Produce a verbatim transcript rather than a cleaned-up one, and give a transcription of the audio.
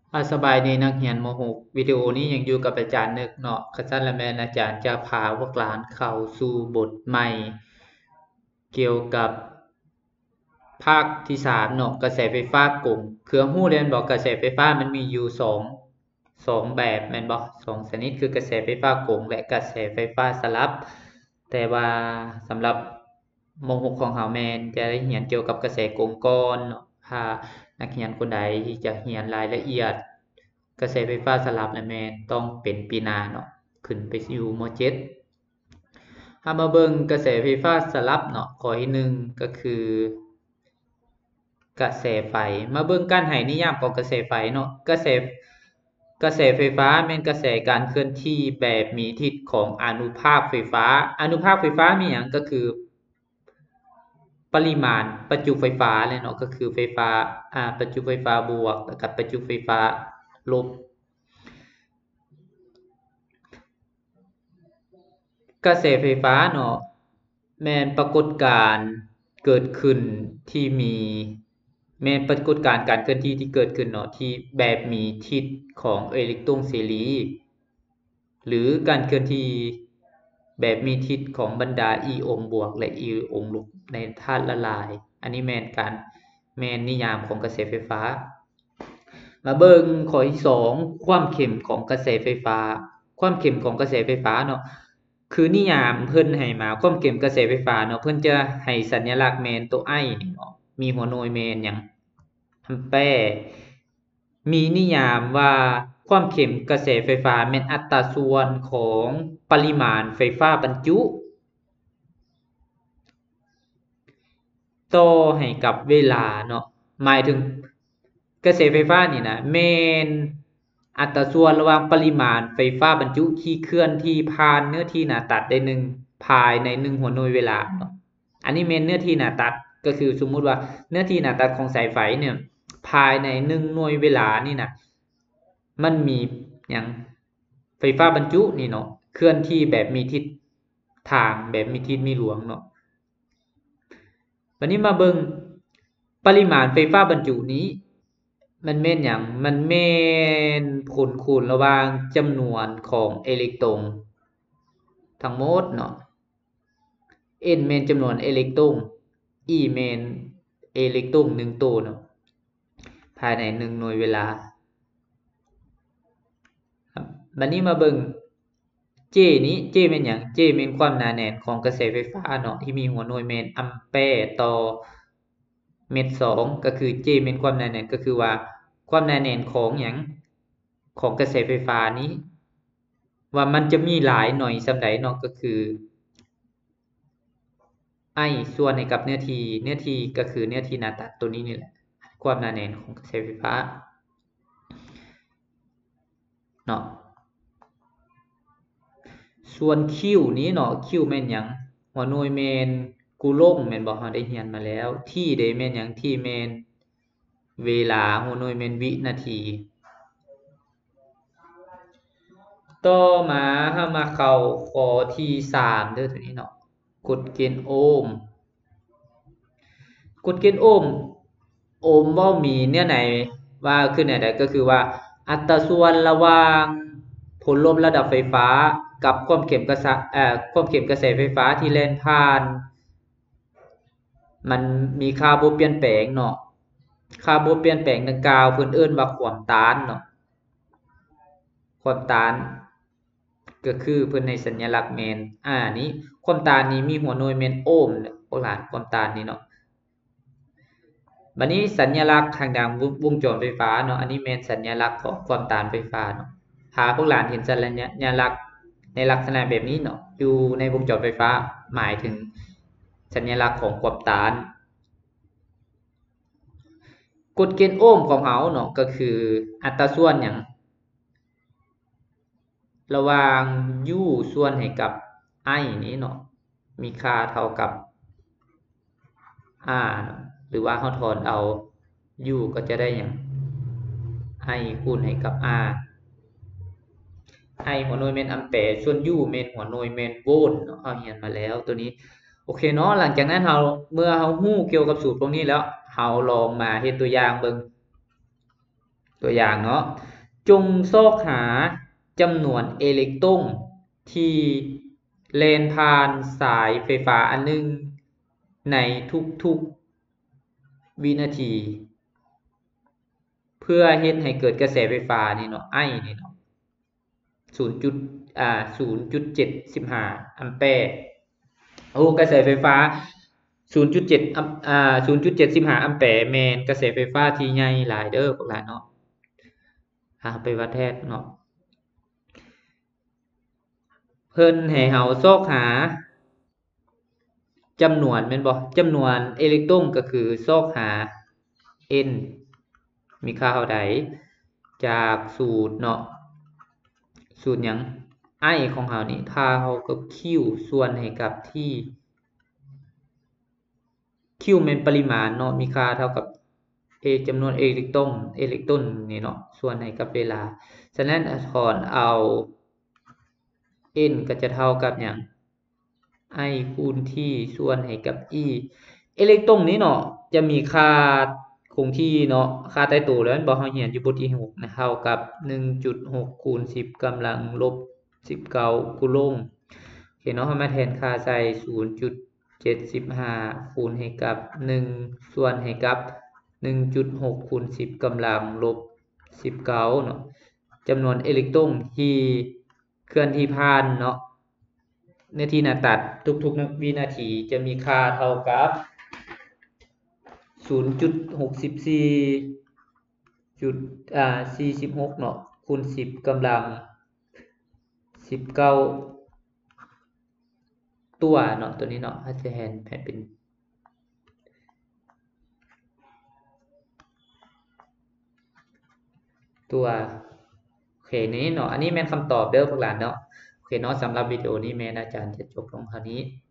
อาสบายดีนักเรียนม .หก วิดีโอนี้ยังอยู่กับอาจารย์นึกเนาะคันซั่นแล้วแม่นอาจารย์จะพาพวกหลานเข้าสู่บทใหม่เกี่ยวกับภาคที่สามเนาะกระแสไฟฟ้ากงคือรู้แล้วแม่นบ่กระแสไฟฟ้ามันมีอยู่สอง สองแบบแม่นบ่สองชนิดคือกระแสไฟฟ้ากงและกระแสไฟฟ้าสลับแต่ว่าสำหรับม .หก ของเราแม่นจะได้เรียนเกี่ยวกับกระแสกงก่อนเนาะถ้านักเรียนคนใดที่จะเรียนรายละเอียดกระแสไฟฟ้าสลับน่ะแม่นต้องเป็นปีหน้าเนาะขึ้นไปอยู่ม .เจ็ด เฮามาเบิ่งกระแสไฟฟ้าสลับเนาะข้อที่หนึ่งก็คือกระแสไฟมาเบิ่งการให้นิยามของกระแสไฟเนาะกระแสกระแสไฟฟ้าแม่นกระแสการเคลื่อนที่แบบมีทิศของอานุภาคไฟฟ้าอานุภาคไฟฟ้ามีหยังก็คือปริมาณประจุไฟฟ้าแหละเนาะก็คือไฟฟ้าอ่าประจุไฟฟ้าบวกแล้วก็ประจุไฟฟ้าลบกระแสไฟฟ้าเนาะแม่นปรากฏการณ์เกิดขึ้นที่มีแม่นปรากฏการณ์การเคลื่อนที่ที่เกิดขึ้นเนาะที่แบบมีทิศของอิเล็กตรอนเสรีหรือการเคลื่อนที่แบบมีทิศของบรรดาอีโอห์มบวกและอีโอห์มลบในธาตุละลายอันนี้แม่นการแม่นนิยามของกระแสไฟฟ้ามาเบิ่งข้อที่สองความเข้มของกระแสไฟฟ้าความเข้มของกระแสไฟฟ้าเนาะคือนิยามเพิ่นให้มาความเข้มกระแสไฟฟ้าเนาะเพิ่นจะให้สัญลักษณ์แม่นตัว I นี่เนาะมีหัวหน่วยแม่นหยังแอมแปร์มีนิยามว่าความเข้มกระแสไฟฟ้าแม่นอัตราส่วนของปริมาณไฟฟ้าบรรจุต่อให้กับเวลาเนาะหมายถึงกระแสไฟฟ้านี่นะแม่นอัตราส่วนระหว่างปริมาณไฟฟ้าบรรจุที่เคลื่อนที่ผ่านเนื้อที่หน้าตัดได้หนึ่งภายในหนึ่งหัวหน่วยเวลาเนาะอันนี้แม่นเนื้อที่หน้าตัดก็คือสมมุติว่าเนื้อที่หน้าตัดของสายไฟเนี่ยภายในหนึ่งหน่วยเวลานี่นะมันมีหยังไฟฟ้าบรรจุนี่เนาะเคลื่อนที่แบบมีทิศทางแบบมีทิศมีหลวงเนาะวันนี้มาเบิ่งปริมาณไฟฟ้าบรรจุนี้มันแม่นหยังมันแม่นผลคูณระหว่างจำนวนของอิเล็กตรอนทั้งหมดเนาะ n แม่นจำนวนอิเล็กตรอน e แม่นอิเล็กตรอนหนึ่งตัวเนาะภายในหนึ่งหน่วยเวลาครับบัดนี้มาเบิ่ง J นี้ J แม่นหยัง J แม่นความหนาแน่นของกระแสไฟฟ้าเนาะที่มีหัวหน่วยแม่นแอมแปร์ต่อเมตรสองก็คือ J แม่นความหนาแน่นก็คือว่าความหนาแน่นของหยังของกระแสไฟฟ้านี้ว่ามันจะมีหลายหน่อยส่ำใดเนาะก็คือ I ส่วนให้กับเนื้อที่เนื้อที่ก็คือเนื้อที่หน้าตัดตัวนี้นี่แหละความหนาแน่นของกระแสไฟฟ้าเนาะส่วน Q นี้เนาะ Q แม่นหยังหัวหน่วยแม่นกูโลมแม่นบ่เราได้เรียนมาแล้ว T ได้แม่นหยัง T แม่นเวลาหัวหน่วยแม่นวินาทีต่อมาเฮามาเข้าข้อที่สามเด้อตัวนี้เนาะกฎเกณฑ์โอห์มกฎเกณฑ์โอห์มโอห์มบ่มีเนื้อไหนว่าคือแนวใดก็คือว่าอัตราส่วนระหว่างผลลบระดับไฟฟ้ากับความเข้มกระแสเอ่อความเข้มกระแสไฟฟ้าที่แล่นผ่านมันมีค่าบ่เปลี่ยนแปลงเนาะค่าบ่เปลี่ยนแปลงดังกล่าวเพิ่นเอิ้นว่าความต้านเนาะความต้านก็คือเพิ่นให้สัญลักษณ์แม่นอ่านี้ความต้านนี้มีหัวหน่วยแม่นโอห์มโอ้หลานความต้านนี่เนาะบัดนี้สัญลักษณ์ทางด้านวงจรไฟฟ้าเนาะอันนี้แม่นสัญลักษณ์ของความต้านไฟฟ้าเนาะถ้าพวกหลานเห็นสัญลักษณ์ในลักษณะแบบนี้เนาะอยู่ในวงจรไฟฟ้าหมายถึงสัญลักษณ์ของความต้านกฎเกณฑ์โอห์มของเฮาเนาะก็คืออัตราส่วนหยังระหว่าง U ส่วนให้กับ I นี้เนาะมีค่าเท่ากับ R หรือว่าเฮาถอนเอา U ก็จะได้หยัง I คูณให้กับ R I หัวหน่วยแม่นแอมแปร์ส่วน U แม่นหัวหน่วยแม่นโวลต์เนาะเฮาเรียนมาแล้วตัวนี้โอเคเนาะหลังจากนั้นเฮาเมื่อเฮารู้เกี่ยวกับสูตรพวกนี้แล้วเฮาลองมาเฮ็ดตัวอย่างเบิ่งตัวอย่างเนาะจงซอกหาจำนวนอิเล็กตรอนที่แล่นผ่านสายไฟฟ้าอันหนึ่งในทุกๆวินาทีเพื่อเฮ็ดให้เกิดกระแสไฟฟ้านี่เนาะ I นี่เนาะศูนย์จุดอ่าศูนย์จุดเจ็ดสิบห้าแอมแปร์โอ้กระแสไฟฟ้าศูนย์จุดเจ็ดอัมอ่าศูนย์จุดเจ็ดสิบห้าแอมแปร์แม่นกระแสไฟฟ้าที่ใหญ่หลายเด้อพวกหลานเนาะอ่าไปวัดแท้เนาะเพิ่นให้เฮาซอกหาจำนวนแม่นบ่จำนวนอิเล็กตรอนก็คือซอกหา n มีค่าเท่าใดจากสูตรเนาะสูตรหยัง I ของเฮานี่ค่าเท่ากับ Q ส่วนให้กับที่ Q แม่นปริมาณเนาะมีค่าเท่ากับ A จำนวนอิเล็กตรอนอิเล็กตรอนนี่เนาะส่วนให้กับเวลาฉะนั้นถอนเอา n ก็จะเท่ากับหยัง I คูณ T ส่วนให้กับ E อิเล็กตรอนนี้เนาะจะมีค่าคงที่เนาะค่าใต้ตัวแล้วบ่เฮาเรียนอยู่บทที่หกนะเท่ากับ หนึ่งจุดหก คูณ สิบกำลังลบสิบเก้าคูลงโอเคเนาะเฮามาแทนค่าใส่ ศูนย์จุดเจ็ดสิบห้า คูณให้กับหนึ่งส่วนให้กับ หนึ่งจุดหก คูณ สิบกำลังลบสิบเก้าเนาะจำนวนอิเล็กตรอนที่เคลื่อนที่ผ่านเนาะในที่หน้าตัดทุกๆวินาทีจะมีค่าเท่ากับ ศูนย์จุดหกสี่ จุดอ่าสี่สิบหกเนาะคูณสิบกำลังสิบเก้าตัวเนาะตัวนี้เนาะให้จะแทนให้เป็นตัวโอเคนี้เนาะอันนี้แม่นคำตอบเด้อพวกหลานเนาะโอเคเนาะสำหรับวิดีโอนี้แม่นอาจารย์จะจบลงเท่านี้